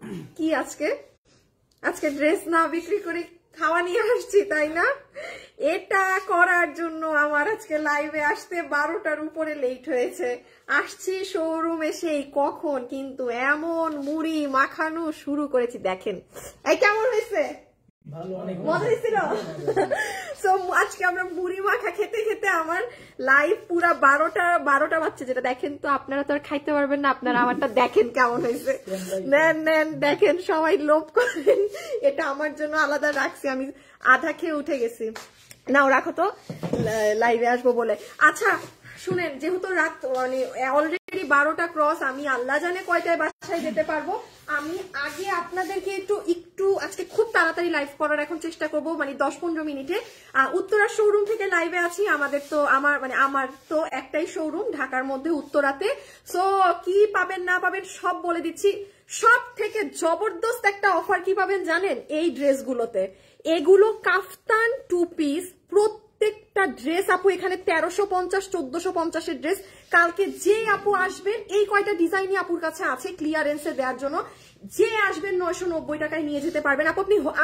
কি আজকে আজকে ড্রেস না বিক্রি করে খাওয়া নিয়ে আসছি তাই না? এটা করার জন্য আমার আজকে লাইভে আসতে 12টার উপরে লেট হয়েছে। আসছি শোরুমে সেই কখন, কিন্তু এমন মুড়ি মাখানো শুরু করেছি দেখেন। এই কেমন হয়েছে? মজা হয়েছিল। সো আজকে আমরা মুড়ি মাখা খেতে খেতে আমার লাইভ পুরা 12টা বাচ্চা, যেটা দেখেন তো আপনারা তো আর খাইতে পারবেন না, আপনারা আমারটা দেখেন কেমন হয়েছে। নেন দেখেন, সবাই লোভ করেন। এটা আমার জন্য আলাদা রাখছি, আমি আধা খেয়ে উঠে গেছি। নাও রাখো তো, লাইভে আসবো বলে। আচ্ছা শুনেন, যেহেতু রাত মানে অলরেডি 12টা ক্রস, আমি আল্লাহ জানে কয়টায় বাসায় যেতে পারবো। আমি আগে আপনাদেরকে একটু আজকে খুব তাড়াতাড়ি লাইভ করার এখন চেষ্টা করবো, মানে 10-15 মিনিটে। উত্তরা শোরুম থেকে লাইভে আছি। আমার তো একটাই শোরুম ঢাকার মধ্যে, উত্তরাতে। সো কি পাবেন না পাবেন সব বলে দিচ্ছি। সব থেকে জবরদস্ত একটা অফার কি পাবেন জানেন? এই ড্রেসগুলোতে, এগুলো কাফতান 2 পিস, প্রত্যেকটা ড্রেস আপু এখানে 1350-1450 ড্রেস। কালকে যে আপু আসবেন, এই কয়টা ডিজাইনই আপুর কাছে আছে ক্লিয়ারেন্সে দেওয়ার জন্য, যে আসবেন 990 টাকায় নিয়ে যেতে পারবেন। আপু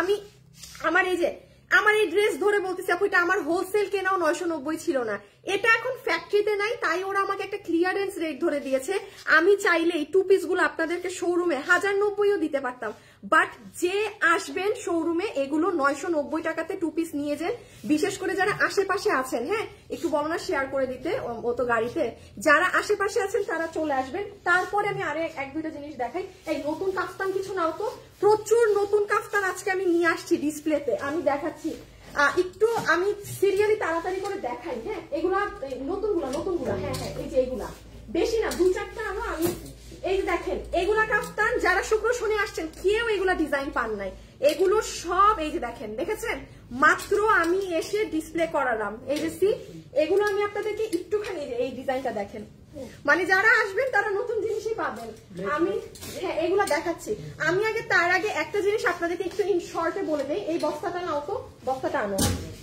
আমার এই ড্রেস ধরে বলতেছি আপু, এটা আমার হোলসেল কেনাও 990 ছিল না, এটা এখন ফ্যাক্টরিতে নাই, তাই ওরা আমাকে একটা ক্লিয়ারেন্স রেট ধরে দিয়েছে। আমি চাইলে এই 2 পিস গুলো আপনাদেরকে শোরুমে 1090ও দিতে পারতাম, বাট যে আসবেন শোরুমে এগুলো 990 টাকাতে 2 পিস নিয়ে যান। বিশেষ করে যারা আশেপাশে আছেন, হ্যাঁ একটু বলো না শেয়ার করে দিতে, ও তো গাড়িতে। যারা আশেপাশে আছেন তারা চলে আসবেন। তারপরে আমি আরে 1-2টা জিনিস দেখাই। এই নতুন কাফতান কিছু নাও তো, প্রচুর নতুন কাফতান আজকে আমি নিয়ে আসছি ডিসপ্লেতে, আমি দেখাচ্ছি। একটু আমি সিরিয়ালি তাড়াতাড়ি করে দেখাই। হ্যাঁ এগুলা নতুনগুলা, হ্যাঁ এই যে এগুলা বেশি না, 2-4টা আনো। আমি এই যে দেখেন, এগুলা কাফতান যারা শুক্র শনি আসছেন কেউ এগুলা ডিজাইন পান নাই, এগুলো সব এই যে দেখেন, দেখেছেন? মাত্র আমি এসে ডিসপ্লে করালাম। এই যে এগুলো আমি আপনাদেরকে একটুখানি এই ডিজাইনটা দেখেন, মানে যারা আসবেন তারা নতুন জিনিসই পাবেন। আমি হ্যাঁ এগুলা দেখাচ্ছি। আমি তার আগে একটা জিনিস আপনাদেরকে একটু ইন শর্টে বলে দেই। এই বস্তাটা নাও তো, বস্তাটা আনো।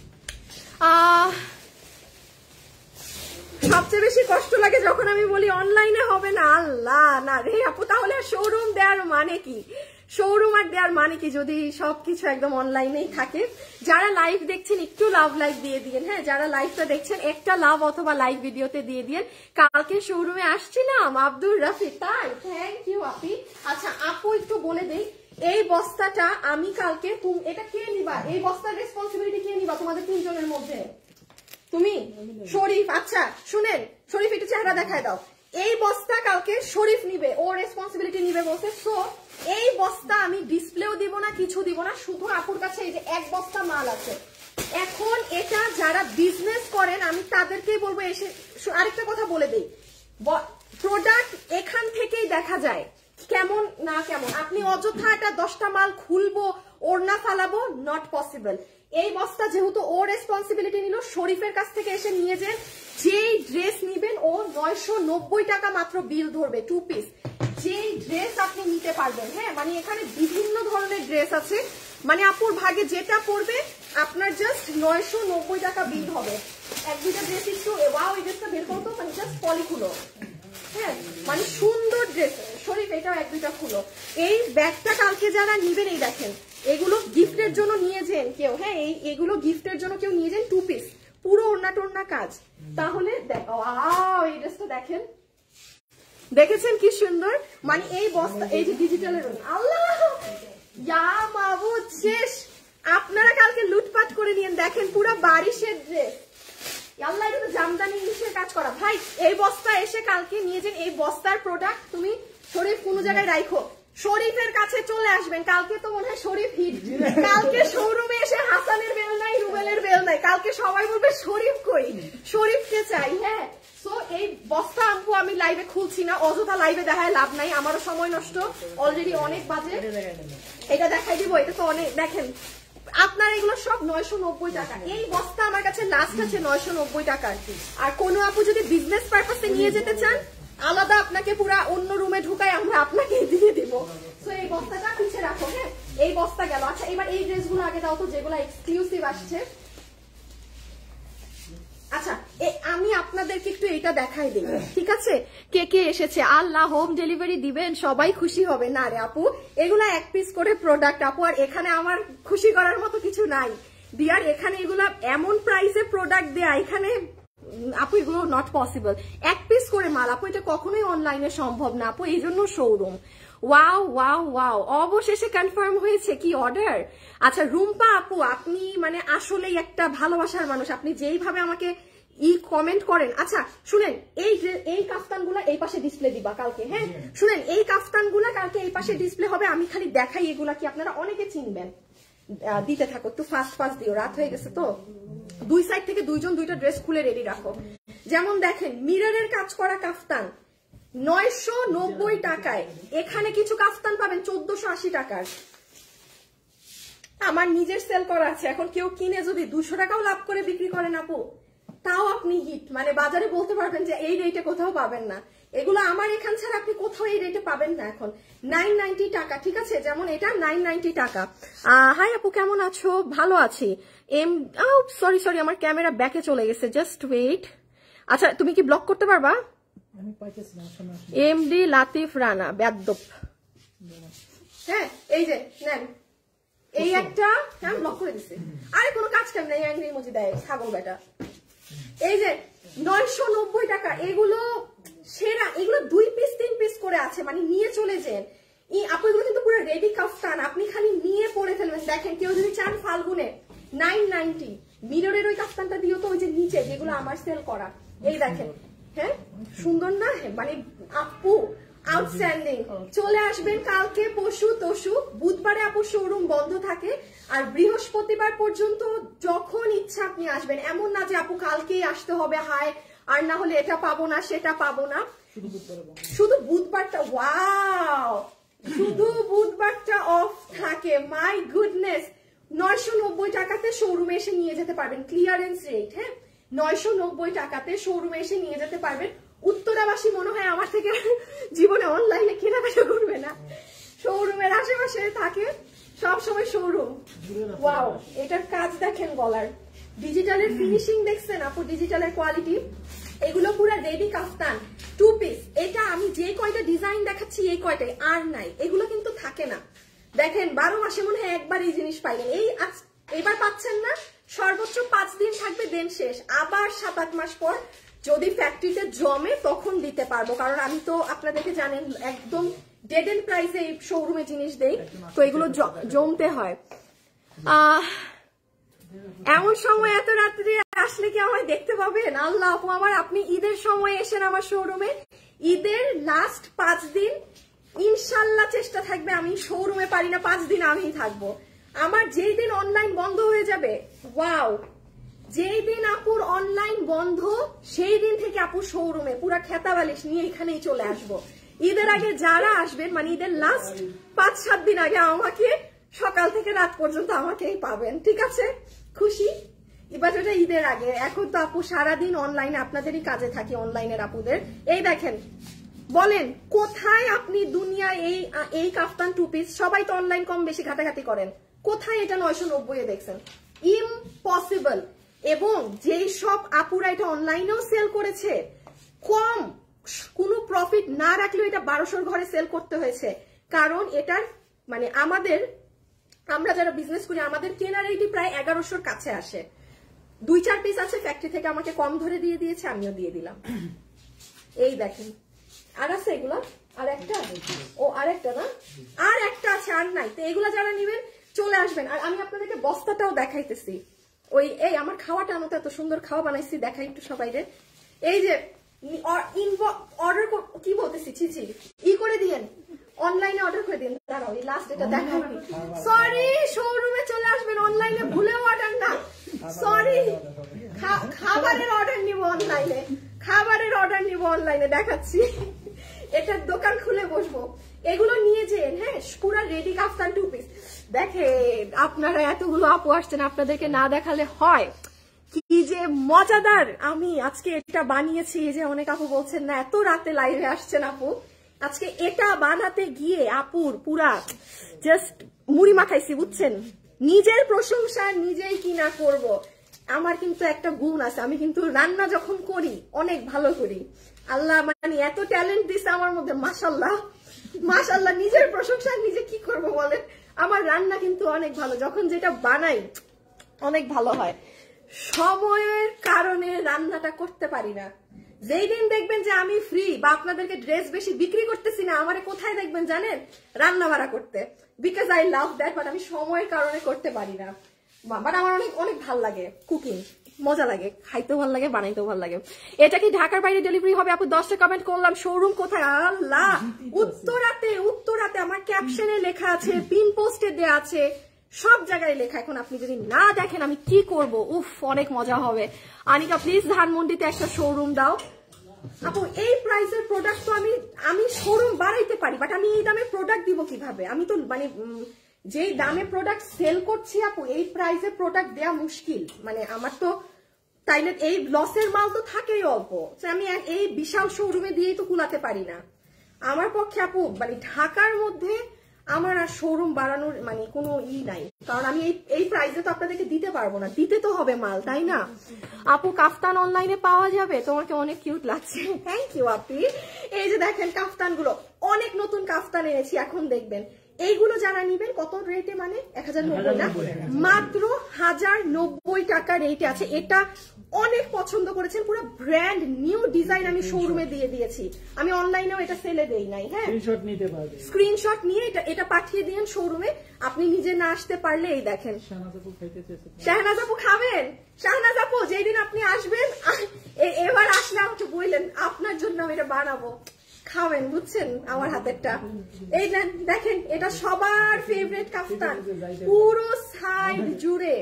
সবচেয়ে বেশি কষ্ট লাগে যখন আমি বলি অনলাইনে হবে না। আল্লাহ না রে আপু, তাহলে শোরুম দেওয়ার মানে কি? শোরুম আর দেওয়ার মানে কি যদি সবকিছু একদম অনলাইনেই থাকে? যারা লাইভ দেখছেন একটু লাইভ দিয়ে দিন। হ্যাঁ যারা লাইভটা দেখছেন একটা লাভ অথবা লাইভ ভিডিওতে দিয়ে দিন। কালকে শোরুমে আসছিলাম আব্দুর রাফি, তাই থ্যাংক ইউ আপি। আচ্ছা আপু একটু বলে দেই, এই বস্তাটা আমি কালকে, এটা কে নিবা? এই বস্তার রেসপন্সিবিলিটি কে নিবা তোমাদের 3 জনের মধ্যে? তুমি? শরীফ। আচ্ছা শুনেন শরীফ, একটু চেহারা দেখায় দাও। এই বস্তা কালকে শরীফ নিবে, ও রেসপন্সিবিলিটি নিবে বলছে। সো এই বস্তা আমি ডিসপ্লেও দিব না, কিছু দিব না, শুধু আপুর কাছে এই যে 1 বস্তা মাল আছে। এখন এটা যারা বিজনেস করেন আমি তাদেরকেই বলবো এসে। আরেকটা কথা বলে দেই, প্রোডাক্ট এখান থেকেই দেখা যায় কেমন না কেমন। আপনি অযথা এটা 10টা মাল খুলবো ওড়না ফালাবো, নট পসিবল। এই বস্তা যেহেতু ও রেসপন্সিবিলিটি নিল, শরীফের কাছ থেকে এসে নিয়ে যান। যেই ড্রেস নিবেন ও 990 টাকা মাত্র বিল ধরবে 2 পিস। যেই ড্রেস আপনি নিতে পারবেন। হ্যাঁ মানে এখানে বিভিন্ন ধরনের ড্রেস আছে, মানে আপুর ভাগে যেটা পড়বে আপনার জাস্ট 990 টাকা বিল হবে। 1-2টা ড্রেস একটু ওয়াও, এই ড্রেসটা বের করতো, মানে জাস্ট পলি খুলো। হ্যাঁ মানে সুন্দর ড্রেস। শরীফ এটাও 1-2টা খুলো। এই ব্যাগটা কালকে যারা নিবেন, এই দেখেন এগুলো গিফটের জন্য নিয়ে যান কেউ। হ্যাঁ এগুলো গিফটের জন্য কেউ নিয়ে যান, 2 পিস, পুরো ওড়না টোড়না কাজ। তাহলে এই ড্রেসটা দেখেন, দেখেছেন কি সুন্দর? মানে এই বস্তা, এই যে ডিজিটালের, আল্লাহ ইয়া মাবুদ শেষ। আপনারা কালকে লুটপাট করে নিয়েন, দেখেন পুরো বারিশের ড্রেস। আল্লাহ এটা তো জামদানি ইংলিশের কাজ করা। ভাই এই বস্তা এসে কালকে নিয়ে যান। এই বস্তার প্রোডাক্ট তুমি শরীফ কোন জায়গায় রাখো, শরীফের কাছে চলে আসবেন। কালকে তো মনে হয় শরীফ হিট। কালকে শোরুমে এসে হাসানের বেল নাই, রুবেলের বেল নাই, কালকে সবাই বলবে শরীফ কই, শরীফকে চাই। হ্যাঁ সো এই বস্তা আপু আমি লাইভে খুলছি না, অযথা লাইভে দেখায় লাভ নাই, আমারও সময় নষ্ট, অলরেডি অনেক বাজে। এটা দেখাই দিব, এটা তো অনেক। দেখেন আপনার এগুলো সব 990 টাকা। এই বস্তা আমার কাছে লাস্ট আছে 990 টাকার। আর কোনো আপু যদি বিজনেস পারপাসে নিয়ে যেতে চান, আলাদা আপনাকে পুরা অন্য রুমে ঢুকায় আমরা আপনাকে দিয়ে দিব। সো এই বস্তাটা পিছিয়ে রাখো। হ্যাঁ এই বস্তা গেল। আচ্ছা এবার এই ড্রেসগুলো আগে দাও তো, যেগুলো এক্সক্লুসিভ আসছে। আচ্ছা আমি আপনাদেরকে একটু এটা দেখাই দিই, ঠিক আছে? কে কে এসেছে? আল্লাহ, হোম ডেলিভারি দিবেন, সবাই খুশি হবে। না রে আপু, এগুলা এক পিস করে প্রোডাক্ট আপু, আর এখানে আমার খুশি করার মতো কিছু নাই ডিয়ার। এখানে এগুলা এমন প্রাইসে প্রোডাক্ট দেয়া, এখানে আপু এগুলো নট পসিবল। এক পিস করে মাল আপু, এটা কখনোই অনলাইনে সম্ভব না আপু, এই জন্য শোরুম। ওয়াও ওয়াও ওয়াও, অবশেষে কনফার্ম হয়েছে কি অর্ডার। আচ্ছা রুম্পা আপু, আপনি মানে আসলেই একটা ভালোবাসার মানুষ, আপনি যেইভাবে আমাকে কমেন্ট করেন। আচ্ছা শুনেন, এই কাফতানগুলা এই পাশে ডিসপ্লে দিবা কালকে, হ্যাঁ? শুনেন, এই কাফতানগুলা কালকে এই পাশে ডিসপ্লে হবে, আমি খালি দেখাই এগুলা কি আপনারা অনেকে চিনবেন। দিতে থাকো, একটু ফাস্ট ফাস্ট দিও, রাত হয়ে গেছে তো। দুই সাইড থেকে দুইজন দুইটা ড্রেস খুলে রেডি রাখো। যেমন দেখেন, মিররের কাজ করা কাফতান 990 টাকায়। এখানে কিছু কাফতান পাবেন 1480 টাকার। আমার নিজের সেল করা আছে, এখন কেউ কিনে যদি 200 টাকাও লাভ করে বিক্রি করেন আপু, তাও আপনি হিট, মানে বাজারে বলতে পারবেন যে এই রেটে কোথাও পাবেন না। এগুলো আমার এখান ছাড়া আপনি কোথাও এই রেটে পাবেন না। এখন 990 টাকা, ঠিক আছে? যেমন এটা 990 টাকা। হাই আপু, কেমন আছো? ভালো আছি। সরি সরি, আমার ক্যামেরা ব্যাকে চলে গেছে, জাস্ট ওয়েট। আচ্ছা তুমি কি ব্লক করতে পারবা? এমডি লাতিফ রানা বেয়াদব। হ্যাঁ এই যে নেন, এই একটা হ্যাঁ ব্লক করে দিছে। আরে কোনো কাজ কেন নাই, অ্যাংরি ইমোজি দেয় ছাগল বেটা। এই যে 990 টাকা, এগুলো সেরা। এগুলো 2 পিস 3 পিস করে আছে, মানে নিয়ে চলে যান। আপু এগুলো কিন্তু পুরো রেডি কাফতান, আপনি খালি নিয়ে পরে ফেলবেন। দেখেন, কেউ যদি চান ফাল্গুনে 990, মিররের ওই কাফতানটা দিও তো, ওই যে নিচে যেগুলো আমার সেল করা, এই দেখেন। হ্যাঁ সুন্দর না? মানে আপু আউটস্ট্যান্ডিং। চলে আসবেন কালকে, পরশু তরশু। বুধবারে আপু শোরুম বন্ধ থাকে, আর বৃহস্পতিবার পর্যন্ত যখন ইচ্ছা আপনি আসবেন। এমন না যে আপু কালকেই আসতে হবে, হায়, আর না হলে এটা পাবো না সেটা পাবো না। শুধু বুধবারটা, ওয়াও, শুধু বুধবারটা অফ থাকে। মাই গুডনেস, 990 টাকাতে শোরুমে এসে নিয়ে যেতে পারবেন। ক্লিয়ারেন্স রেট, হ্যাঁ, 990 টাকাতে শোরুমে এসে নিয়ে যেতে পারবেন। উত্তরাবাসী মনে হয় আমার থেকে জীবনে অনলাইনে কেনাকাটা করবে না, শোরুমের আশেপাশে থাকে সবসময় শোরুম। ওয়াও, এটার কাজ দেখেন, গলার ডিজিটালের ফিনিশিং দেখছেন আপু, ডিজিটালের কোয়ালিটি। এগুলো পুরো রেডি কাফতান 2 পিস। এটা আমি যে কয়টা ডিজাইন দেখাচ্ছি এই কয়টাই, আর নাই। এগুলো কিন্তু থাকে না। দেখেন 12 মাসে মনে হয় একবার এই জিনিস পাইলেন, এই এবার পাচ্ছেন না, সর্বোচ্চ 5 দিন থাকবে, দেন শেষ। আবার 7-8 মাস পর যদি ফ্যাক্টরিতে জমে তখন দিতে পারবো, কারণ আমি তো আপনাদেরকে জানেন একদম ডেড এন্ড প্রাইসে এই শোরুমে জিনিস দেই, তো এগুলো জমতে হয়। এমন সময় এত রাত্রে আসলে কি আমায় দেখতে পাবেন? আল্লাহ আপু আমার, আপনি ঈদের সময় এসেন আমার শোরুমে। ঈদের লাস্ট 5 দিন ইনশাল্লাহ চেষ্টা থাকবে, আমি শোরুমে পারি না 5 দিন আমি থাকবো। আমার যেই দিন অনলাইন বন্ধ হয়ে যাবে, ওয়াও, যেই দিন আপুর অনলাইন বন্ধ সেই দিন থেকে আপু শোরুমে পুরা খেতা বালিশ নিয়ে এখানেই চলে আসবো। ঈদের আগে যারা আসবেন, মানে ঈদের লাস্ট 5-7 দিন আগে আমাকে সকাল থেকে রাত পর্যন্ত আমাকেই পাবেন, ঠিক আছে? খুশি? এবার যেটা ঈদের আগে, এখন তো আপু সারাদিন অনলাইনে আপনাদেরই কাজে থাকি, অনলাইনের আপুদের। এই দেখেন, বলেন কোথায় আপনি দুনিয়ায় এই কাফতান 2 পিস, সবাই তো অনলাইন কম বেশি ঘাটাঘাটি করেন, কোথায় এটা 990 দেখছেন? ইম্পসিবল। এবং যেই সব আপুরা এটা অনলাইনেও সেল করেছে, কম কোনো প্রফিট না রাখলেও এটা 1200 ঘরে সেল করতে হয়েছে, কারণ এটার মানে আমরা যারা বিজনেস করি আমাদের কেনা রেটই প্রায় 1100 কাছে আসে। 2-4 পিস আছে ফ্যাক্টরি থেকে আমাকে কম ধরে দিয়ে দিয়েছে, আমিও দিয়ে দিলাম। এই দেখেন, আর আছে এগুলা, আর একটা, ও আর একটা না, আর একটা আছে, আর নাই। তো এগুলা যারা নিবেন চলে আসবেন। আর আমি আপনাদেরকে বস্তাটাও দেখাইতেছি। ওই এই আমার খাওয়াটা, আমি তো এত সুন্দর খাওয়া বানাইছি, দেখাই একটু সবাইরে। এই যে অর্ডার কি বলতেছি, ছিছি করে দিয়েন, অনলাইনে অর্ডার করে দিন। দাঁড়াও, এই লাস্ট এটা দেখাবি। সরি, শোরুমে চলে আসবেন, অনলাইনে ভুলেও অর্ডার না। সরি, খাবারের অর্ডার নিব অনলাইনে, খাবারের অর্ডার নিব অনলাইনে, দেখাচ্ছি। এটার দোকান খুলে বসবো, এগুলো নিয়ে যেন। হ্যাঁ, পুরো রেডি কাফতান 2 পিস। দেখেন আপনারা এতগুলো আপু আসছেন, আপনাদেরকে না দেখালে হয় কি যে মজাদার। আমি আজকে এটা বানিয়েছি, যে অনেক আপু বলছেন না এত রাতে লাইভে আসছেন আপু, আজকে এটা বানাতে গিয়ে আপুর পুরা জাস্ট মুড়ি মাখাইছি, বুঝছেন? নিজের প্রশংসা নিজেই কিনা করব। আমার কিন্তু একটা গুণ আছে, আমি কিন্তু রান্না যখন করি অনেক ভালো করি। আল্লাহ মানে এত ট্যালেন্ট দিছে আমার মধ্যে, মাশাআল্লাহ মাশাআল্লাহ। নিজের প্রশংসা নিজে কি করব বলেন, আমার রান্না কিন্তু অনেক ভালো, যখন যেটা বানাই অনেক ভালো হয়। সময়ের কারণে রান্নাটা করতে পারি না। যেই দিন দেখবেন যে আমি ফ্রি বা আপনাদেরকে ড্রেস বেশি বিক্রি করতেছি না, আমারে কোথায় দেখবেন জানেন, রান্না বাড়া করতে, because I love that. But আমি সময়ের কারণে করতে পারি না। বাট আমার অনেক অনেক ভাল লাগে কুকিং, মজা লাগে, খাইতেও ভালো লাগে, বানাইতেও ভালো লাগে। এটা কি ঢাকার বাইরে ডেলিভারি হবে আপু? 10টা কমেন্ট করলাম। শোরুম কোথায়? আল্লাহ, উত্তরাতে। উত্তরাতে আমার ক্যাপশনে লেখা আছে, পিন পোস্টে দেয়া আছে, সব জায়গায় লেখা। এখন আপনি যদি না দেখেন আমি কি করব? উফ, অনেক মজা হবে। আনিকা প্লিজ ধানমন্ডিতে একটা শোরুম দাও আপু। এই প্রাইসের প্রোডাক্ট তো আমি শোরুম বাড়াইতে পারি, বাট আমি এই দামে প্রোডাক্ট দিব কিভাবে? আমি তো মানে যেই দামে প্রোডাক্ট সেল করছি আপু, এই প্রাইসে প্রোডাক্ট দেয়া মুশকিল। মানে আমার তো তাইলে এই লসের মাল তো থাকেই অল্প, আমি এই বিশাল শোরুমে দিয়েই তো কুলাতে পারি না। আমার পক্ষে আপু মানে ঢাকার মধ্যে আমার আর শোরুম বাড়ানোর মানে কোনো নাই, কারণ আমি এই প্রাইসে তো আপনাদেরকে দিতে পারবো না, দিতে তো হবে মাল, তাই না? আপু কাফতান অনলাইনে পাওয়া যাবে? তোমাকে অনেক কিউট লাগছে, থ্যাংক ইউ আপি। এই যে দেখেন কাফতান গুলো, অনেক নতুন কাফতান এনেছি, এখন দেখবেন। এইগুলো যারা নিবেন কত রেটে, মানে 1090 না, মাত্র 1090 টাকা রেটে আছে। এটা অনেক পছন্দ করেছেন, পুরো ব্র্যান্ড নিউ ডিজাইন আমি শোরুমে দিয়ে দিয়েছি। আমি অনলাইনেও এটা সেলে দেই নাই। হ্যাঁ, স্ক্রিনশট নিয়ে এটা পাঠিয়ে দিন শোরুমে। আপনি নিজে না আসতে পারলে এই দেখেন। শাহনাজ আপু খাবেন? শাহনাজ আপু যেই দিন আপনি আসবেন, এবার আসলে আমাকে বললেন, আপনার জন্য আমি এটা বানাবো, খাবেন, বুঝছেন আমার হাতেরটা। এই দেখেন, এটা সবার ফেভারিট কাফতান, পুরো সাইড জুড়ে।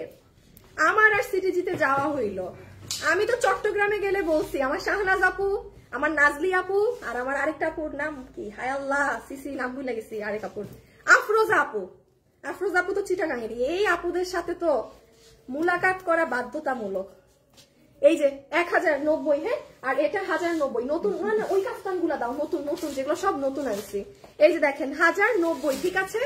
আমার আর সিটিজিতে যাওয়া হইলো, আমি তো চট্টগ্রামে গেলে বলছি আমার শাহনাজ আপু, আমার নাজলি আপু, আর আমার আরেকটা আপুর নাম কি, হায় আল্লাহ সিসি নাম ভুলে গেছি, আরেক আপুর আফরোজা আপু। আফরোজা আপু তো চিটাগাঙেরই। এই আপুদের সাথে তো মুলাকাত করা বাধ্যতামূলক। এই যে 1090, হ্যাঁ, আর এটা 1090 নতুন, মানে ওই কাফতান গুলা দাও, নতুন নতুন যেগুলো সব নতুন আনছি। এই যে দেখেন 1090, ঠিক আছে?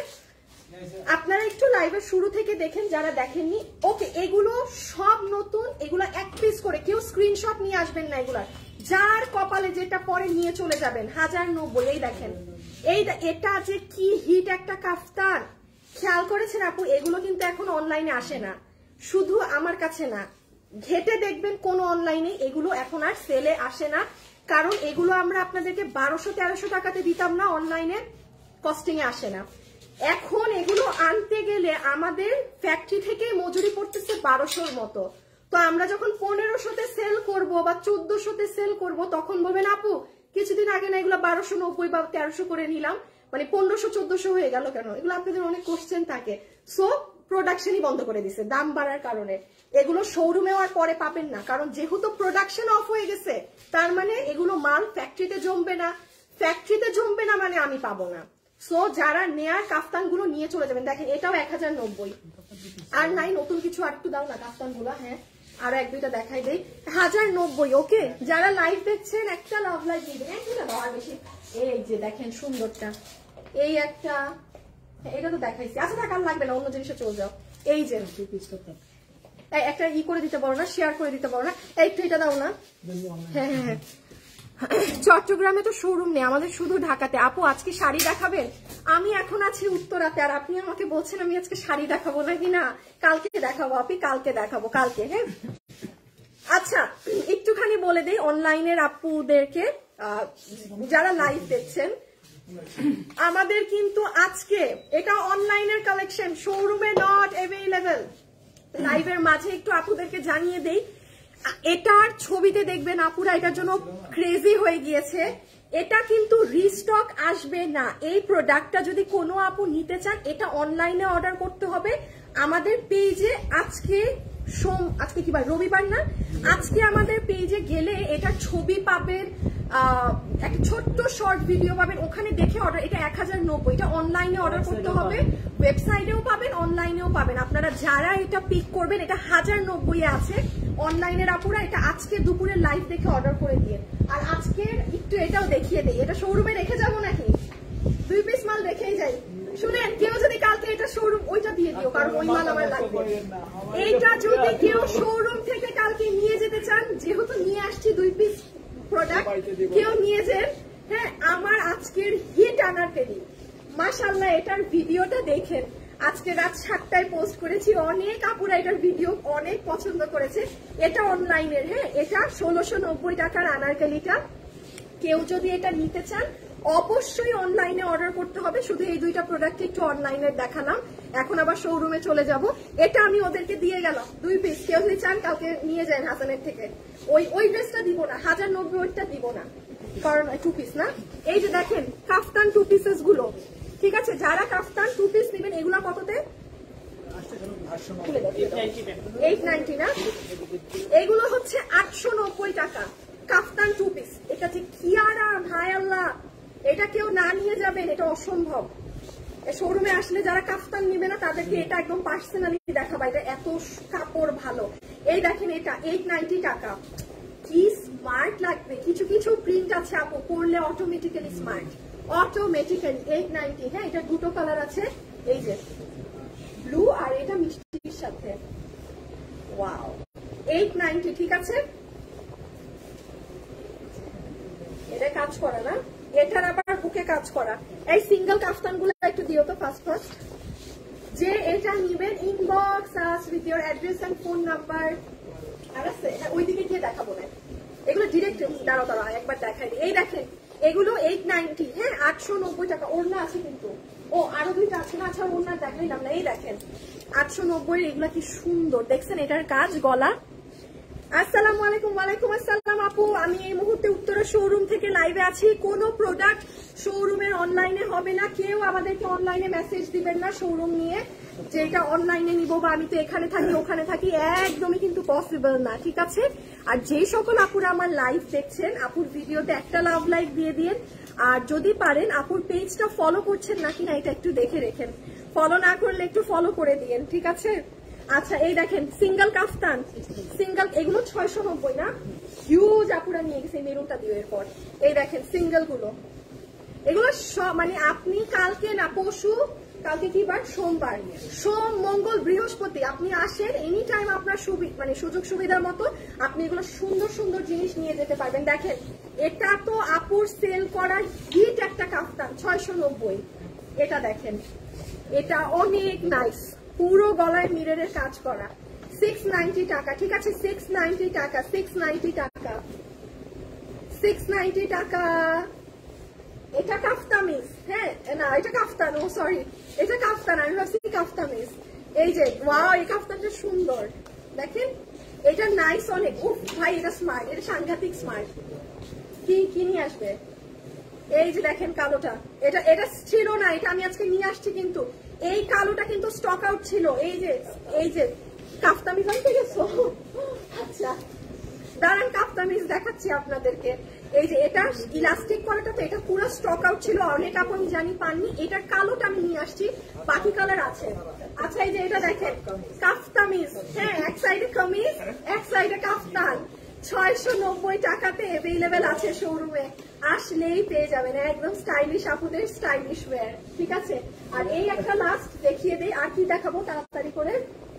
আপনারা একটু লাইভের শুরু থেকে দেখেন যারা দেখেননি। ওকে, এগুলো সব নতুন, এগুলো এক পিস করে, কেউ স্ক্রিনশট নিয়ে আসবেন না। এগুলা যার কপালে যেটা পরে নিয়ে চলে যাবেন। 1090। এই দেখেন, এটা যে কি হিট একটা কাফতান, খেয়াল করেছেন আপু? এগুলো কিন্তু এখন অনলাইনে আসে না, শুধু আমার কাছে না, ঘেটে দেখবেন কোন অনলাইনে এগুলো এখন আর সেলে আসে না। কারণ এগুলো আমরা আপনাদেরকে 1200-1300 টাকাতে দিতাম না, অনলাইনে কস্টিং এ আসে না। এখন এগুলো আনতে গেলে আমাদের ফ্যাক্টরি থেকে মজুরি পড়তেছে 1200-র মতো। তো আমরা যখন 1500-তে সেল করব বা 1400-তে সেল করব, তখন বলবেন আপু কিছুদিন আগে না এগুলো 1290 বা 1300 করে নিলাম, মানে 1500-1400 হয়ে গেল কেন? এগুলো আপনাদের অনেক কোশ্চেন থাকে। সো প্রোডাকশনই বন্ধ করে দিছে দাম বাড়ার কারণে। এগুলো শোরুমেও আর পরে পাবেন না, কারণ যেহেতু প্রোডাকশন অফ হয়ে গেছে, তার মানে এগুলো মাল ফ্যাক্টরিতে জমবে না। ফ্যাক্টরিতে জমবে না মানে আমি পাবো না। সো যারা নেয়ার কাফতান গুলো নিয়ে চলে যাবেন। দেখেন এটাও 1090, আর নাই নতুন কিছু আর একটু দাও না কাফতান গুলো। হ্যাঁ, আরো এক দুইটা দেখাই দেই। 1090। ওকে, যারা লাইভ দেখছেন একটা লাভ লাইভ দিয়ে দেন, একটা দাও আর বেশি। এই যে দেখেন সুন্দরটা, এই একটা, এটা তো দেখাইছি। আচ্ছা থাক, আর লাগবে না, অন্য জিনিসে চলে যাও। এই যে একটা করে দিতে পারো না, শেয়ার করে দিতে পারো না, একটু এটা দাও না। হ্যাঁ হ্যাঁ হ্যাঁ, চট্টগ্রামে তো শোরুম নেই, আমাদের শুধু ঢাকাতে। আপু আজকে শাড়ি দেখাবেন? আমি এখন আছি উত্তরাতে, আর আপনি আমাকে বলছেন আমি আজকে শাড়ি দেখাবো নাকি? না, কালকে দেখাবো আপনি, কালকে দেখাবো, কালকে। হ্যাঁ, আচ্ছা একটুখানি বলে দেই অনলাইনের আপুদেরকে, যারা লাইভ দেখছেন, আমাদের কিন্তু আজকে এটা অনলাইনের কালেকশন, শোরুমে নট অ্যাভেলেবল। লাইভের মাঝে একটু আপুদেরকে জানিয়ে দেই, এটার ছবিতে দেখবেন আপুরা এটার জন্য ক্রেজি হয়ে গিয়েছে। এটা কিন্তু রিস্টক আসবে না। এই প্রোডাক্টটা যদি কোনো আপু নিতে চান, এটা অনলাইনে অর্ডার করতে হবে আমাদের পেজে। আজকে কি বার? রবিবার না? আজকে আমাদের পেজে গেলে এটার ছবি পাবেন, একটা ছোট্ট শর্ট ভিডিও পাবেন, ওখানে দেখে অর্ডার। এটা 1090, এটা অনলাইনে অর্ডার করতে হবে, ওয়েবসাইটেও পাবেন, অনলাইনেও পাবেন। আপনারা যারা এটা পিক করবেন, এটা 1090 আছে অনলাইনের আপুরা। এটা আজকে দুপুরে লাইভ দেখে অর্ডার করে দিয়ে। আর আজকে একটু এটাও দেখিয়ে দেই, এটা শোরুমে রেখে যাবো নাকি? 2 পিস মাল রেখেই যাই। শুনেন, কেউ যদি কালকে এটা শোরুম, ওইটা দিয়ে দিও, কারণ ওই মাল আমার লাগবে। এইটা যদি কেউ শোরুম থেকে চান, যেহেতু নিয়ে আসছি 2 পিস প্রোডাক্ট, কেউ নিয়ে যান। হ্যাঁ, আমার আজকের হিট আনারকলি, মাশাআল্লাহ এটার ভিডিওটা দেখেন, আজকে রাত 7টায় পোস্ট করেছি, অনেক আপুরা এটার ভিডিও অনেক পছন্দ করেছে। এটা অনলাইনের, হ্যাঁ এটা 1690 টাকার আনারকলিটা। কেউ যদি এটা নিতে চান অবশ্যই অনলাইনে অর্ডার করতে হবে। শুধু এই 2টা প্রোডাক্ট একটু অনলাইনে দেখালাম, এখন আবার শোরুমে চলে যাব। এটা আমি ওদেরকে দিয়ে গেলাম 2 পিস, কেউ যদি চান কালকে নিয়ে যান হাসানের থেকে। ওই ড্রেসটা দিব না, 1090 ওইটা দিব না, কারণ 2 পিস না। এই যে দেখেন কাফতান 2 পিসেস গুলো, ঠিক আছে, যারা কাফতান 2 পিস নেবেন এগুলো কততে? 890 না, এগুলো হচ্ছে 890 টাকা কাফতান 2 পিস। এটা যে কি আরাম, হায় আল্লাহ, এটা কেউ না নিয়ে যাবেন এটা অসম্ভব। শোরুমে আসলে যারা কাফতান নিবে না তাদেরকে এটা একদম পার্সোনালি দেখাবো, এটা এত কাপড় ভালো। এই দেখেন এটা 890 টাকা, কি স্মার্ট লাগবে। কিছু কিছু প্রিন্ট আছে আপু, পরলে অটোমেটিক্যালি স্মার্ট, অটোমেটিক্যালি। 890, হ্যাঁ এটা 2টো কালার আছে, এই যে ব্লু আর এটা মিষ্টির সাথে। ওয়াও, 890, ঠিক আছে। এটা কাজ করা না, এটার আবার বুকে কাজ করা। এই সিঙ্গেল কাফতান গুলো একটু দিও তো ফার্স্ট। যে এটা নিবেন inbox us with your address and phone number. আর আছে ওইদিকে গিয়ে দেখাবো না, এগুলো ডিরেক্ট দাঁড়াও একবার দেখাই দিই। এই দেখেন এগুলো 890, হ্যাঁ 890 টাকা। ওড়না আছে কিন্তু, ও আরো 2টা আছে না, আচ্ছা ওড়না দেখাইলাম না। এই দেখেন 890, এগুলা কি সুন্দর দেখছেন, এটার কাজ গলা। আসসালামু আলাইকুম। ওয়ালাইকুম আসসালাম আপু, আমি এই মুহূর্তে উত্তরা শোরুম থেকে লাইভে আছি। কোনো প্রোডাক্ট শোরুমের অনলাইনে হবে না, কেউ আমাদেরকে অনলাইনে মেসেজ দিবেন না শোরুম নিয়ে যে এটা অনলাইনে নিব বা আমি তো এখানে থাকি ওখানে থাকি, একদমই কিন্তু পসিবল না, ঠিক আছে। আর যে সকল আপুরা আমার লাইভ দেখছেন, আপুর ভিডিওতে একটা লাভ লাইক দিয়ে দিন। আর যদি পারেন আপুর পেজটা ফলো করছেন নাকি না এটা একটু দেখে রেখেন, ফলো না করলে একটু ফলো করে দিন, ঠিক আছে। আচ্ছা এই দেখেন সিঙ্গেল কাফতান, সিঙ্গেল, এগুলো 690 না, হিউজ আপুরা নিয়ে গেছে। মেরুনটা দিও এরপর। এই দেখেন সিঙ্গেল গুলো, এগুলো মানে আপনি কালকে না পরশু, কালকে কি বার? সোমবার, সোম মঙ্গল বৃহস্পতি আপনি আসেন, এনি টাইম আপনার মানে সুযোগ সুবিধার মতো আপনি এগুলো সুন্দর সুন্দর জিনিস নিয়ে যেতে পারবেন। দেখেন এটা তো আপুর সেল করা হিট একটা কাফতান, 690। এটা দেখেন, এটা অনেক নাইস, পুরো গলায় মিররের কাজ করা, 690 টাকা, ঠিক আছে। 690 টাকা, 690 টাকা, 690 টাকা। এটা কাফতামিজ, হ্যাঁ না এটা কাফতান, ও সরি এটা কাফতান, আমি ভাবছি কাফতামিজ। এই যে ওয়াও, এই কাফতানটা সুন্দর দেখেন, এটা নাইস অনেক। উফ ভাই এটা স্মার্ট, এটা সাংঘাতিক স্মার্ট। কি নিয়ে আসবে? এই যে দেখেন কালোটা, এটা ছিল না, এটা আমি আজকে নিয়ে আসছি, কিন্তু এই কালোটা কিন্তু স্টক আউট ছিল। এই যে কাফতামিজ আনতে গেছো? আচ্ছা দাঁড়ান, কাফতামিজ দেখাচ্ছি আপনাদেরকে। এই যে এটা ইলাস্টিক করাটা, তো এটা পুরো স্টক আউট ছিল, অনেক আপু আমি জানি পাননি। এটার কালোটা আমি নিয়ে আসছি, বাকি কালার আছে। আচ্ছা এই যে এটা দেখেন কাফতামিজ, হ্যাঁ এক সাইডে কামিজ এক সাইডে কাফতান, 690 টাকাতে অ্যাভেলেবেল আছে শোরুমে, আসলেই পেয়ে যাবেন। একদম স্টাইলিশ আপুদের স্টাইলিশ ওয়্যার, ঠিক আছে। আর এই একটা লাস্ট দেখিয়ে দেই, আর কি দেখাবো তাড়াতাড়ি করে।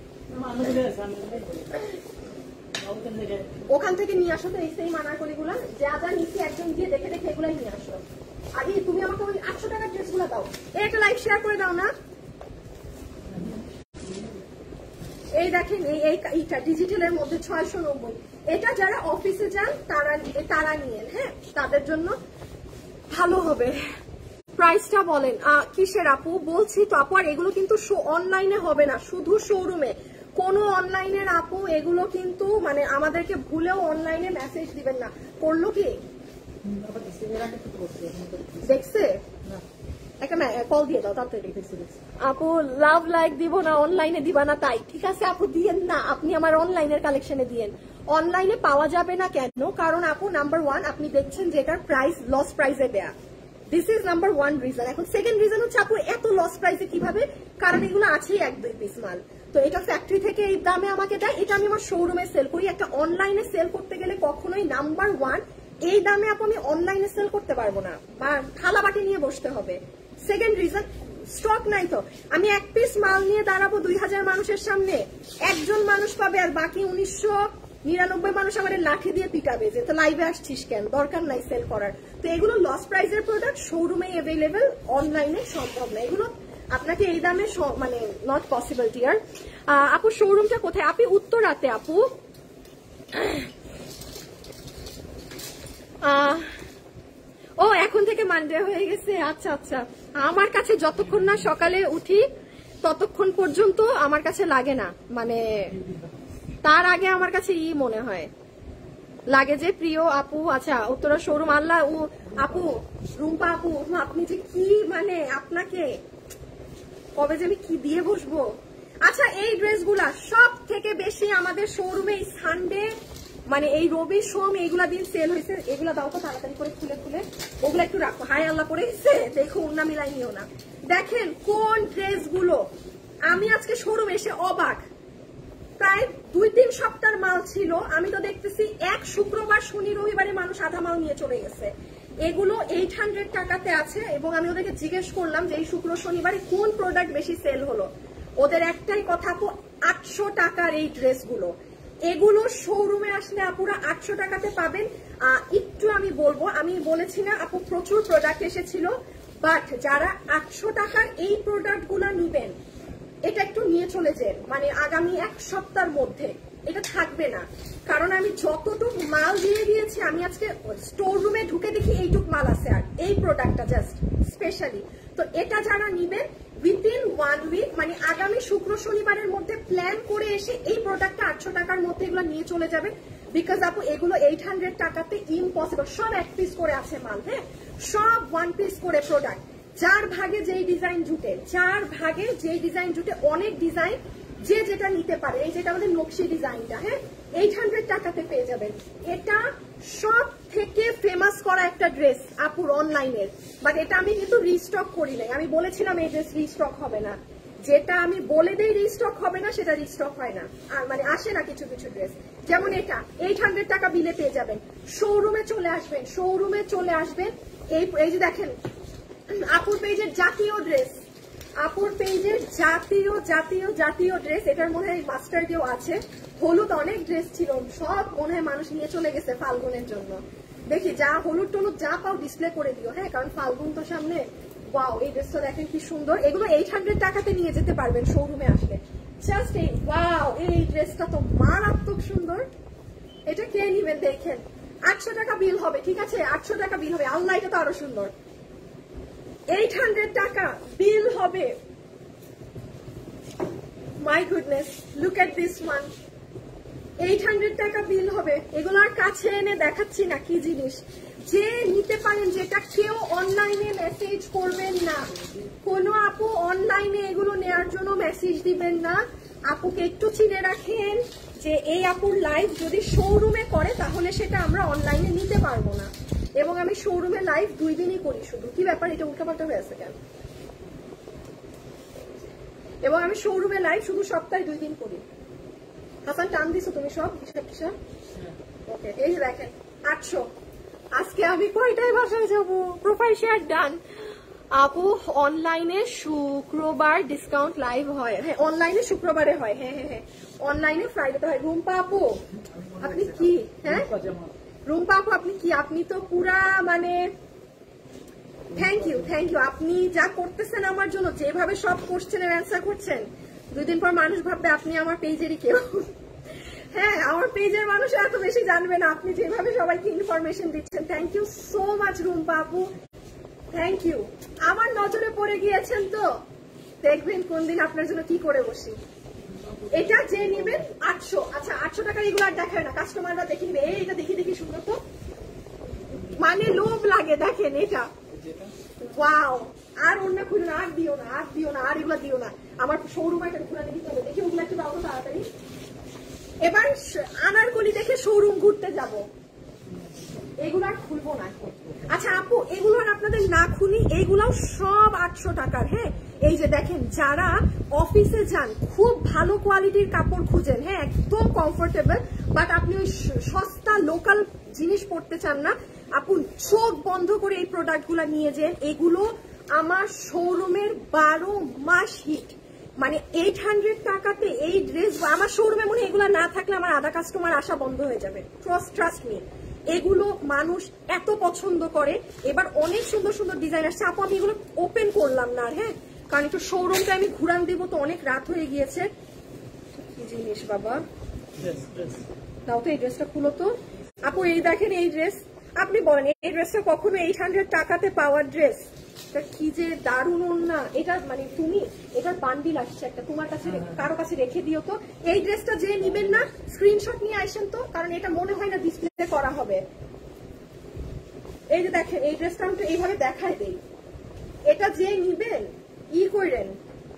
ওখান থেকে নিয়ে আসো তো এই সেই মানারকলিগুলো, যা যা নিচ্ছি একজন গিয়ে দেখে দেখে এগুলাই নিয়ে আসো। আর তুমি আমাকে ওই 800 টাকার ড্রেসগুলো দাও, একটা লাইক শেয়ার করে দাও না। এই দেখেন এইটা ডিজিটালের মধ্যে 690, এটা যারা অফিসে যান তারা নিয়েন, হ্যাঁ তাদের জন্য ভালো হবে। প্রাইসটা বলেন কিসের আপু? বলছি তো আপু, আর এগুলো কিন্তু অনলাইনে হবে না, শুধু শোরুমে। কোনো অনলাইনের আপু এগুলো কিন্তু মানে আমাদেরকে ভুলেও অনলাইনে মেসেজ দিবেন না। করলো কি দেখছে? একটা কল দিয়ে দাও তাড়াতাড়ি। আপু লাভ লাইক দিব না, অনলাইনে দিবা না তাই, ঠিক আছে আপু দিয়েন না, আপনি আমার অনলাইনের কালেকশনে দিয়েন। অনলাইনে পাওয়া যাবে না কেন? কারণ আপু নাম্বার 1 আপনি দেখছেন যে এটার প্রাইস লস প্রাইসে দেয়া, দিস ইজ নাম্বার 1 রিজন। এখন সেকেন্ড রিজন হচ্ছে আপু এত লস প্রাইসে কিভাবে? কারণ এগুলো আছেই 1-2 পিস মাল, তো এটা ফ্যাক্টরি থেকে এই দামে আমাকে দেয়, এটা আমি আমার শোরুমে সেল করি। একটা অনলাইনে সেল করতে গেলে কখনোই নাম্বার 1 এই দামে আপু আমি অনলাইনে সেল করতে পারবো না, বা থালা বাটি নিয়ে বসতে হবে। সেকেন্ড রিজন, স্টক নাই তো। আমি 1 পিস মাল নিয়ে দাঁড়াবো 2000 মানুষের সামনে, একজন মানুষ পাবে আর বাকি 99 মানুষ আমাদের লাঠি দিয়ে পিটাবে যে তো লাইভে আসছিস কেন, দরকার নাই সেল করার। তো এগুলো লস প্রাইসের প্রোডাক্ট, শোরুমে অ্যাভেলেবেল, অনলাইনে সম্ভব না। এগুলো আপনাকে এই দামে মানে নট পসিবল ডিয়ার। আপু শোরুমটা কোথায়? আপনি উত্তরাতে আপু। ও এখন থেকে মানডে হয়ে গেছে, আচ্ছা আচ্ছা। আমার কাছে যতক্ষণ না সকালে উঠি ততক্ষণ পর্যন্ত আমার কাছে লাগে না, মানে তার আগে আমার কাছে মনে হয় লাগে যে প্রিয় আপু। আচ্ছা উত্তরা শোরুম, আল্লাহ ও আপু রুম্পা আপু, আপনি যে কি মানে আপনাকে কবে যে আমি কি দিয়ে বসবো। আচ্ছা এই ড্রেসগুলা সব থেকে বেশি আমাদের শোরুমে সানডে মানে এই রবি সোম এইগুলা দিন সেল হয়েছে। এগুলা দাও তো তাড়াতাড়ি করে খুলে খুলে, ওগুলা একটু রাখো। হাই আল্লাহ পরে গেছে, দেখো উন্না মিলাই নিও না। দেখেন কোন ড্রেসগুলো, আমি আজকে শোরুম এসে অবাক। প্রায় 2-3 সপ্তাহের মাল ছিল, আমি তো দেখতেছি এক শুক্রবার শনি রবিবারে মানুষ আধা মাল নিয়ে চলে গেছে। এগুলো 800 টাকাতে আছে এবং আমি ওদেরকে জিজ্ঞেস করলাম যে এই শুক্র শনিবারে কোন প্রোডাক্ট বেশি সেল হলো। ওদের একটাই কথা আপু, 800 টাকার এই ড্রেসগুলো। এগুলো শোরুমে আসলে আপুরা 800 টাকাতে পাবেন। একটু আমি বলবো, আমি বলেছি না আপু প্রচুর প্রোডাক্ট এসেছিল, বাট যারা 800 টাকার এই প্রোডাক্ট গুলা নিবেন এটা একটু নিয়ে চলে যান, মানে আগামী 1 সপ্তাহের মধ্যে এটা থাকবে না। কারণ আমি যতটুক মাল দিয়ে দিয়েছি, আমি আজকে স্টোর রুমে ঢুকে দেখি এইটুক মাল আছে আর এই প্রোডাক্টটা জাস্ট স্পেশালি। তো এটা যারা নিবেন উইথিন 1 উইক মানে আগামী শুক্র শনিবারের মধ্যে প্ল্যান করে এসে এই প্রোডাক্টটা 800 টাকার মধ্যে এগুলো নিয়ে চলে যাবেন। বিকজ আপু এগুলো 800 টাকাতে ইম্পসিবল। সব 1 পিস করে আছে মাল, হ্যাঁ সব 1 পিস করে প্রোডাক্ট। 4 ভাগে যেই ডিজাইন জুটে, 4 ভাগে যেই ডিজাইন জুটে, অনেক ডিজাইন যে যেটা নিতে পারে। এই যেটা আমাদের নকশি ডিজাইনটা, হ্যাঁ 800 টাকাতে পেয়ে যাবেন। এটা সব থেকে ফেমাস করা একটা ড্রেস আপুর অনলাইনের, বাট এটা আমি কিন্তু রিস্টক করি নাই। আমি বলেছিলাম এই ড্রেস রিস্টক হবে না, যেটা আমি বলে দেই রিস্টক হবে না সেটা রিস্টক হয় না, আর মানে আসে না কিছু কিছু ড্রেস। যেমন এটা 800 টাকা বিলে পেয়ে যাবেন। শোরুমে চলে আসবেন, শোরুমে চলে আসবেন। এই যে দেখেন আপুর পেজের জাতীয় ড্রেস, আপুর পেজের জাতীয় জাতীয় জাতীয় ড্রেস। এটার মনে হয় মাস্টার দিয়েও আছে, হলুদ অনেক ড্রেস ছিল, সব মনে হয় মানুষ নিয়ে চলে গেছে ফাল্গুনের জন্য। দেখি যা হলুদ টলুদ যা পাও ডিসপ্লে করে দিও, হ্যাঁ কারণ ফাল্গুন তো সামনে। ওয়াও এই ড্রেসটা দেখেন কি সুন্দর। এগুলো 800 টাকাতে নিয়ে যেতে পারবেন শোরুমে আসলে। জাস্ট এই ওয়াও, এই ড্রেসটা তো মারাত্মক সুন্দর। এটা কে নিবেন দেখেন, 800 টাকা বিল হবে, ঠিক আছে 800 টাকা বিল হবে। আল্লাহ এটা তো আরো সুন্দর। 800 টাকা বিল হবে। My goodness, look at this one. 800 টাকা বিল হবে। এগুলো আর কাছে এনে দেখাচ্ছি না কি জিনিস, যে নিতে পারেন। যেটা কেউ অনলাইনে মেসেজ করবেন না, কোনো আপু অনলাইনে এগুলো নেওয়ার জন্য মেসেজ দিবেন না। আপুকে একটু চিনে রাখেন যে এই আপুর লাইভ যদি শোরুমে করে তাহলে সেটা আমরা অনলাইনে নিতে পারবো না। এবং আমি শোরুমে লাইভ 2 দিনই করি শুধু। কি ব্যাপার, এটা উল্টাপাল্টা হয়ে আছে কেন? এবং আমি শোরুমে লাইভ শুধু সপ্তাহে 2 দিন করি। হাসান টান দিছো তুমি সব হিসাব। ওকে এই যে দেখেন 800। আজকে আমি কয়টায় বাসায় যাবো? Profile share done. আপু অনলাইনে শুক্রবার ডিসকাউন্ট লাইভ হয়, হ্যাঁ অনলাইনে শুক্রবারে হয়, হ্যাঁ হ্যাঁ হ্যাঁ অনলাইনে ফ্রাইডেতে হয়। রুম্পা আপু আপনি কি, হ্যাঁ রুম্পা আপু আপনি কি, আপনি তো পুরা মানে থ্যাংক ইউ আপনি যা করতেছেন আমার জন্য, যেভাবে সব কোশ্চেনের অ্যান্সার করছেন। 2 দিন পর মানুষ ভাববে আপনি আমার পেজেরই কেউ। হ্যাঁ আমার পেজের মানুষ এত বেশি জানবে না, আপনি যেভাবে সবাইকে ইনফরমেশন দিচ্ছেন। Thank you so much Rumpa আপু, থ্যাংক ইউ। আমার নজরে পড়ে গিয়েছেন তো, দেখবেন কোন দিন আপনার জন্য কি করে বসি। এটা যে নিবেন 800। আচ্ছা 800 টাকার এগুলো আর দেখায় না, কাস্টমাররা দেখে নিবে। এইটা দেখি সুন্দর তো, মানে লোভ লাগে। দেখেন এটা ওয়াও, আর অন্য খুলো না, আর দিও না আর এগুলো দিও না। আমার শোরুম একটা খুলে দিতে হবে, দেখি ওগুলো একটু দাও তাড়াতাড়ি। এবার আনারকলি দেখে শোরুম ঘুরতে যাব, এগুলো আর খুলবো না। আচ্ছা আপু এগুলো আর আপনাদের না খুলি, এইগুলাও সব 800 টাকার। হ্যাঁ এই যে দেখেন, যারা অফিসে যান খুব ভালো কোয়ালিটির কাপড় খুঁজেন, হ্যাঁ একদম কমফোর্টেবল, বাট আপনি ওই সস্তা লোকাল জিনিস পড়তে চান না, আপু চোখ বন্ধ করে এই প্রোডাক্ট গুলা নিয়ে যান। এগুলো আমার শোরুমের 12 মাস হিট। মানে 800 টাকাতে এই ড্রেস, আমার শোরুমে মনে এগুলা না থাকলে আমার আধা কাস্টমার আসা বন্ধ হয়ে যাবে। ট্রাস্ট মি, এগুলো মানুষ এত পছন্দ করে। এবার অনেক সুন্দর সুন্দর ডিজাইন আসছে আপু, আমি এগুলো ওপেন করলাম না, হ্যাঁ, কারণ একটু শোরুমটা আমি ঘুরান দিব, তো অনেক রাত হয়ে গিয়েছে। কি জিনিস বাবা, দাও তো এই ড্রেসটা খুলো তো আপু। এই দেখেন এই ড্রেস, আপনি বলেন এই ড্রেসটা কখনো 800 টাকাতে পাওয়ার ড্রেস? কি যে দারুণ না এটা, মানে তুমি এটার বান্ডিল আসছে একটা, তোমার কাছে কারো কাছে রেখে দিও তো। এই ড্রেসটা যে নিবেন না স্ক্রিনশট নিয়ে আসেন তো, কারণ এটা মনে হয় না ডিসপ্লে করা হবে। এই যে দেখেন এই ড্রেসটা আমি তো এইভাবে দেখাই দেই, এটা যে নিবেন ই করেন,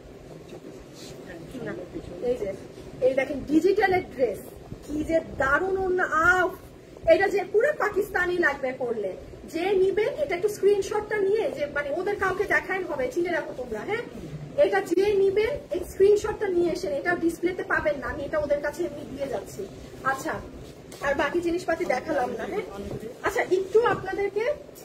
এই যে এই দেখেন ডিজিটালের ড্রেস, কি যে দারুণ না। এটা যে পুরো পাকিস্তানি লাগবে পরলে, যে নিবেন এটা একটু স্ক্রিনশটটা নিয়ে, যে মানে ওদের কাউকে দেখাই হবে, চিনে রাখো তোমরা, হ্যাঁ। এটা যে নিবেন এই স্ক্রিনশটটা নিয়ে এসেন, এটা ডিসপ্লেতে পাবেন না, আমি এটা ওদের কাছে এমনি দিয়ে যাচ্ছি। আচ্ছা, আর বাকি জিনিসপাতি দেখালাম না, হ্যাঁ। আচ্ছা একটু আপনাদেরকে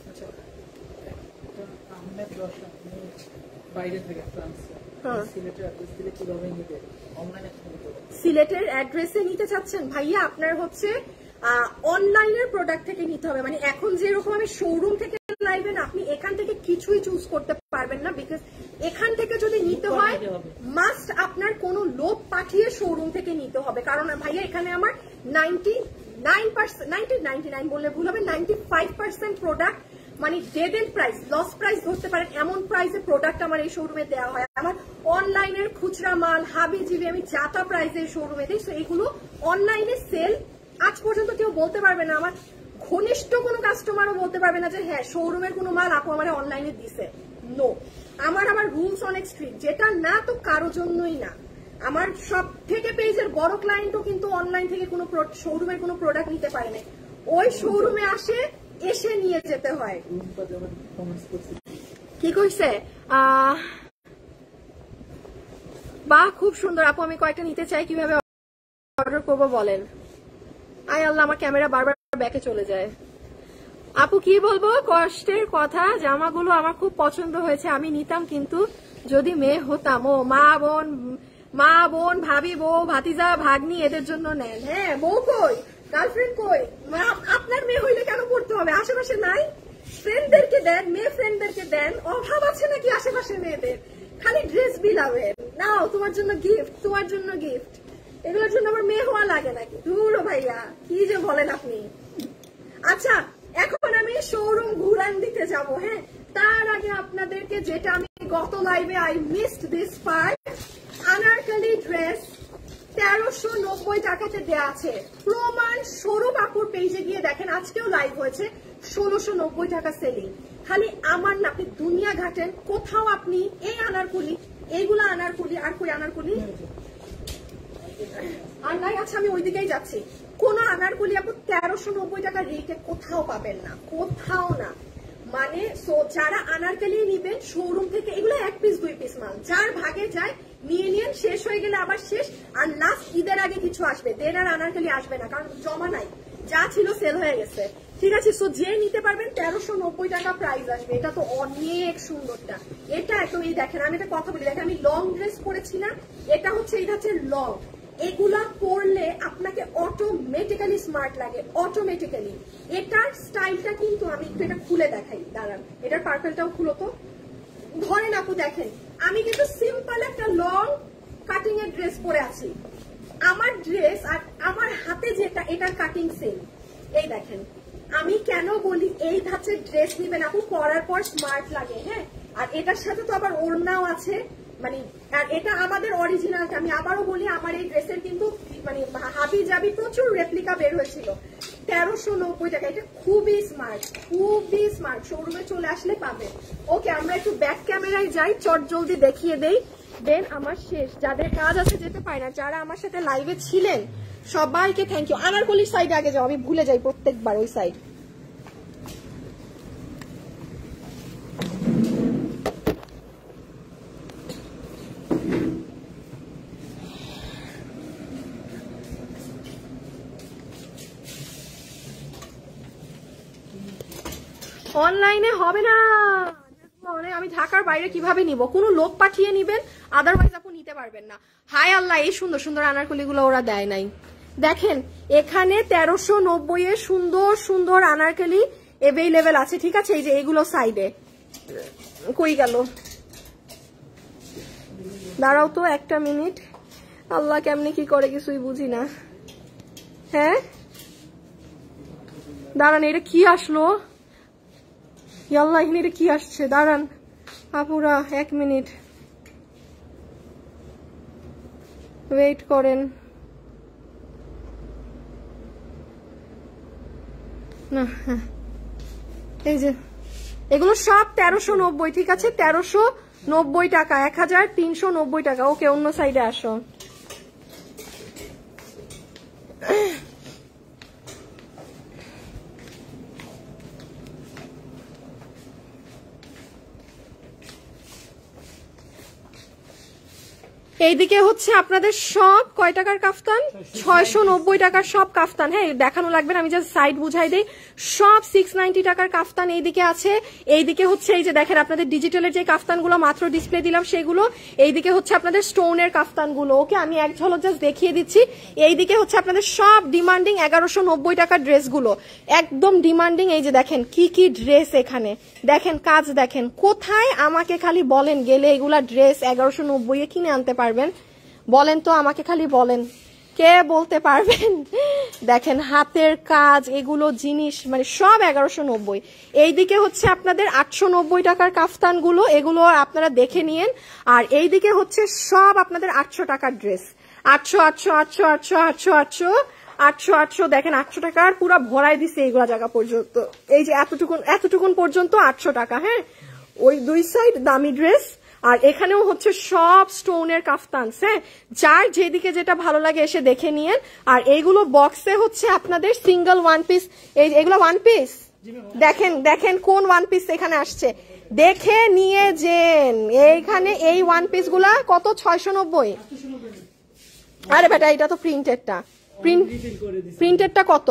সিলেটের অ্যাড্রেসে নিতে চাচ্ছেন ভাইয়া, আপনার হচ্ছে অনলাইনের প্রোডাক্ট থেকে নিতে হবে। মানে এখন যেরকম আমি শোরুম থেকে লাইবেন, আপনি এখান থেকে কিছুই চুজ করতে পারবেন না, বিকজ এখান থেকে যদি নিতে হয় মাস্ট আপনার কোনো লোক পাঠিয়ে শোরুম থেকে নিতে হবে। কারণ ভাইয়া এখানে আমার 99% বললে ভুল হবে, 95% প্রোডাক্ট মানে dead end price, loss price ধরতে পারেন, এমন প্রাইসে প্রোডাক্ট আমার এই শোরুমে দেওয়া হয়। আমার অনলাইনের খুচরা মাল হাবিজিবি আমি যাতা প্রাইসে শোরুমে দিই। এগুলো অনলাইনে সেল আজ পর্যন্ত কেউ বলতে পারবে না, আমার ঘনিষ্ঠ কোনো কাস্টমারও বলতে পারবে না যে হ্যাঁ শোরুমের কোনো মাল আপু আমার অনলাইনে দিছে। নো, আমার রুলস অনেক স্ট্রিক্ট, যেটা না তো কারো জন্যই না। আমার সব থেকে পেজের বড় ক্লায়েন্টও কিন্তু অনলাইন থেকে কোনো শোরুমের কোনো প্রোডাক্ট নিতে পারে না, ওই শোরুমে এসে নিয়ে যেতে হয়। কি কইছে বাহ, খুব সুন্দর আপু, আমি কয়েকটা নিতে চাই, কিভাবে অর্ডার করবো বলেন? আয় আল্লাহ, আমার ক্যামেরা বারবার ব্যাকে চলে যায়। আপু কি বলবো, কষ্টের কথা, জামাগুলো আমার খুব পছন্দ হয়েছে, আমি নিতাম কিন্তু যদি মেয়ে হতাম। ও মা বোন ভাবি বউ ভাতিজা ভাগ্নি এদের জন্য নেন। হ্যাঁ, বউ কই, গার্লফ্রেন্ড কই, আপনার মেয়ে হইলে কেন পড়তে হবে? আশেপাশে নাই, ফ্রেন্ডদেরকে দেন, মেয়ে ফ্রেন্ডদেরকে দেন, অভাব আছে নাকি আশেপাশে মেয়েদের? খালি ড্রেস বিলাবেন, নাও তোমার জন্য গিফট, তোমার জন্য গিফট। এগুলোর জন্য আমার মেয়ে হওয়া লাগে নাকি? দূর ভাইয়া, কি যে বলেন আপনি। আচ্ছা, এখন আমি শোরুম ঘুরান দিতে যাব, হ্যাঁ। তার আগে আপনাদেরকে যেটা আমি গত লাইভে I missed this part, Anarkali dress 1390 টাকাতে দেয়া আছে, প্রমাণ স্বরূপ আপুর পেজে গিয়ে দেখেন, আজকেও লাইভ হয়েছে, 1690 টাকা সেলিং। খালি আমার না, আপনি দুনিয়া ঘাটেন কোথাও আপনি এই আনারকলি, এইগুলা আনারকলি, আর কই আনারকলি আর নাই। আচ্ছা, আমি ওই দিকেই যাচ্ছি। কোন আনারকলি আপু 1390 টাকা রেটে কোথাও পাবেন না, কোথাও না। মানে যারা আনারকলি নিবেন শোরুম থেকে, এগুলো 1 পিস 2 পিস মাল, যার ভাগে যায় নিয়ে নিন, শেষ হয়ে গেলে আবার শেষ। আর লাস্ট ঈদের আগে কিছু আসবে, দেন আর আনারকলি আসবে না, কারণ জমা নাই, যা ছিল সেল হয়ে গেছে। ঠিক আছে, সো যে নিতে পারবেন 1390 টাকা প্রাইস আসবে। এটা তো অনেক সুন্দরটা, এটা একদম, এই দেখেন আমি একটা কথা বলি, দেখেন আমি লং ড্রেস পরেছি না, এটা হচ্ছে লং, এগুলা পরলে আপনাকে অটোমেটিক্যালি স্মার্ট লাগে, অটোমেটিক্যালি। এটার স্টাইলটা কিন্তু আমি একটু এটা খুলে দেখাই, দাঁড়ান, এটার পার্পেলটাও খুলো তো। ধরেন আপু দেখেন, আমি কিন্তু সিম্পল একটা লং কাটিং এর ড্রেস পরে আছি, আমার ড্রেস আর আমার হাতে যেটা, এটার কাটিং সেম। এই দেখেন, আমি কেন বলি এই ধাঁচের ড্রেস নিবেন আপু, পরার পর স্মার্ট লাগে, হ্যাঁ। আর এটার সাথে তো আবার ওড়নাও আছে, মানে আর এটা আমাদের অরিজিনালটা। আমি আবারও বলি, আমার এই ড্রেসের কিন্তু মানে হাবি জাবি প্রচুর রেপ্লিকা বের হয়েছিল, 1390 টাকা। এটা খুবই স্মার্ট, খুবই স্মার্ট, শোরুমে চলে আসলে পাবে। ওকে, আমরা একটু ব্যাক ক্যামেরায় যাই, চট জলদি দেখিয়ে দেই, দেন আমার শেষ। যাদের কাজ আছে যেতে পারে না, যারা আমার সাথে লাইভে ছিলেন সবাইকে থ্যাংক ইউ। আনারকলির সাইডে আগে যাও, আমি ভুলে যাই প্রত্যেকবার ওই সাইড। অনলাইনে হবে না, আমি ঢাকার বাইরে কিভাবে নিব, কোনো লোক পাঠিয়ে নিবেন, আদারওয়াইজ আপু নিতে পারবেন না। হায় আল্লাহ, এই সুন্দর সুন্দর আনারকলিগুলো ওরা দেয় নাই। দেখেন এখানে 1390 এর সুন্দর সুন্দর আনারকলি অ্যাভেলেবেল আছে, ঠিক আছে। এই যে এগুলো সাইডে কই গেল, দাঁড়াও তো একটা মিনিট, আল্লাহ কেমনে কি করে কিছুই বুঝি না। হ্যাঁ দাঁড়ান, এটা কি আসলো, আল্লাহ এটা কি আসছে, দাঁড়ান আপুরা 1 মিনিট ওয়েট করেন। না হ্যাঁ এই যে এগুলো সব 1390, ঠিক আছে, 1390 টাকা, 1390 টাকা। ওকে অন্য সাইডে আসো। এইদিকে হচ্ছে আপনাদের সব কয় টাকার কাফতান, 690 টাকার সব কাফতান। হ্যাঁ দেখানো লাগবে না, আমি জাস্ট সাইড বুঝাই দেই। সব 690 টাকার কাফতান এইদিকে আছে। এইদিকে হচ্ছে এই যে দেখেন আপনাদের ডিজিটালের যে কাফতানগুলো মাত্র ডিসপ্লে দিলাম সেগুলো, এইদিকে হচ্ছে আপনাদের স্টোনের কাফতানগুলো। ওকে আমি এক ঝলক জাস্ট দেখিয়ে দিচ্ছি। এইদিকে হচ্ছে আপনাদের সব ডিমান্ডিং 1190 টাকার ড্রেসগুলো, একদম ডিমান্ডিং। এই যে দেখেন কি কি ড্রেস এখানে, দেখেন কাজ দেখেন। কোথায় আমাকে খালি বলেন গেলে এগুলা ড্রেস 1190 এ কিনে আনতে পারবেন বলেন তো, আমাকে খালি বলেন কে বলতে পারবেন। দেখেন হাতের কাজ, এগুলো জিনিস মানে সব 1190। এইদিকে হচ্ছে আপনাদের 890 টাকার কাফতানগুলো, এগুলো আপনারা দেখে নিয়েন। আর এইদিকে হচ্ছে সব আপনাদের 800 টাকার ড্রেস, 800 800 800 800 800 800 800 800 দেখেন 800 টাকার পুরো ভরাই দিছে এইগুলা জায়গা পর্যন্ত। এই যে এতটুকুন পর্যন্ত 800 টাকা। হ্যাঁ ওই দুই সাইড দামি ড্রেস, আর এখানেও হচ্ছে সব স্টোনের কাফতান। হ্যাঁ যার যেদিকে যেটা ভালো লাগে এসে দেখে নিয়েন। আর এইগুলো বক্সে হচ্ছে আপনাদের সিঙ্গেল ওয়ান পিস, এগুলো ওয়ান পিস। দেখেন দেখেন কোন ওয়ান পিস এখানে আসছে, দেখে নিয়ে যেন। এইখানে এই ওয়ান পিস গুলা কত, 690। আরে বেটা এটা তো প্রিন্টেডটা, প্রিন্টেডটা কত,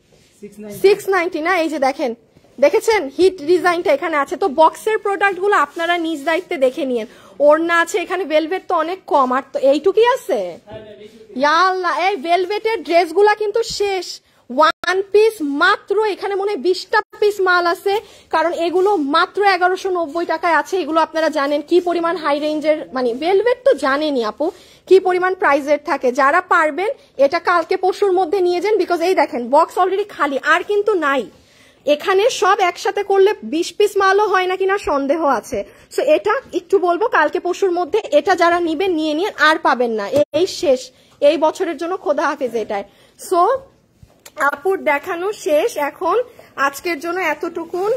690 না। এই যে দেখেন, দেখেছেন হিট ডিজাইনটা এখানে আছে। তো বক্সের প্রোডাক্ট গুলো আপনারা নিজ দায়িত্বে দেখে নিয়েন। ওড়না আছে এখানে, ভেলভেট তো অনেক কম, আর তো এইটুকুই আছে। ইয়াল্লাহ এই ভেলভেটের ড্রেস গুলা কিন্তু শেষ, ওয়ান পিস মাত্র এখানে মনে হয় 20টা পিস মাল আছে, কারণ এগুলো মাত্র 1190 টাকায় আছে। এগুলো আপনারা জানেন কি পরিমাণ হাই রেঞ্জের, মানে ভেলভেট তো জানেনই আপু কি পরিমাণ প্রাইজের থাকে। যারা পারবেন এটা কালকে পরশুর মধ্যে নিয়ে যান, বিকজ এই দেখেন বক্স অলরেডি খালি, আর কিন্তু নাই। এখানে সব একসাথে করলে 20 পিস মালও হয় না কিনা সন্দেহ আছে। সো এটা একটু বলবো কালকে পরশুর মধ্যে এটা যারা নিবেন নিয়ে নিন, আর পাবেন না, এই শেষ এই বছরের জন্য, খোদা হাফেজ এটাই। সো আপুর দেখানো শেষ এখন, আজকের জন্য এতটুকুন,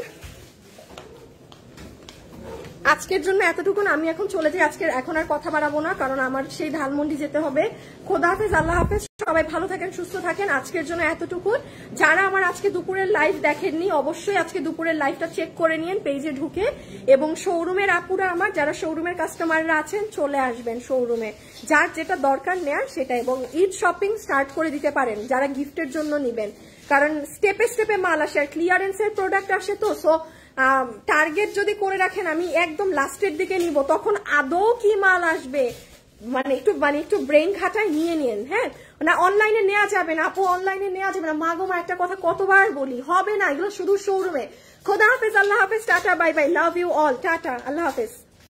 আমি এখন চলে যাই। আজকের এখন আর কথা বাড়াবো না, কারণ আমার সেই ধানমন্ডি যেতে হবে। খোদা হাফেজ, আল্লাহ হাফেজ, সবাই ভালো থাকেন সুস্থ থাকেন। আজকের জন্য এতটুকুন। যারা আমার আজকে দুপুরের লাইভ দেখেননি অবশ্যই আজকে দুপুরের লাইভটা চেক করে নিন পেজে ঢুকে। এবং শোরুমের আপুরা আমার, যারা শোরুমের কাস্টমাররা আছেন চলে আসবেন শোরুমে, যার যেটা দরকার নেয়ার সেটা। এবং ঈদ শপিং স্টার্ট করে দিতে পারেন যারা গিফটের জন্য নিবেন, কারণ স্টেপে স্টেপে মাল আসে আর ক্লিয়ারেন্সের প্রোডাক্ট আসে। তো সো টার্গেট যদি করে রাখেন আমি একদম লাস্টের দিকে নিব, তখন আদৌ কি মাল আসবে মানে একটু ব্রেন খাটায় নিয়ে নিন। হ্যাঁ না অনলাইনে নেওয়া যাবে না আপু, অনলাইনে নেওয়া যাবে না। মা গো মা একটা কথা কতবার বলি, হবে না, এগুলো শুধু শোরুমে। খোদা হাফেজ, আল্লাহ হাফেজ, tata bye bye, love you all, tata, আল্লাহ হাফেজ।